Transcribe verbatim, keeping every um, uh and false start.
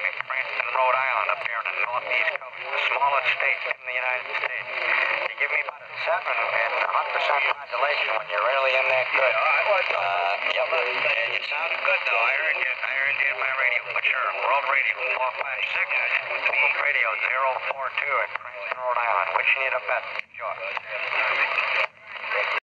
in Cranston, Rhode Island, up here in the northeast coast, the smallest state in the United States. You give me about a seven and one hundred percent modulation when you're really in that good. Uh, yep. And you sound good, though. I heard you, I heard you in my radio, but sure, World Radio four five six, Radio zero four two in Cranston, Rhode Island. Wishing you the best. Sure.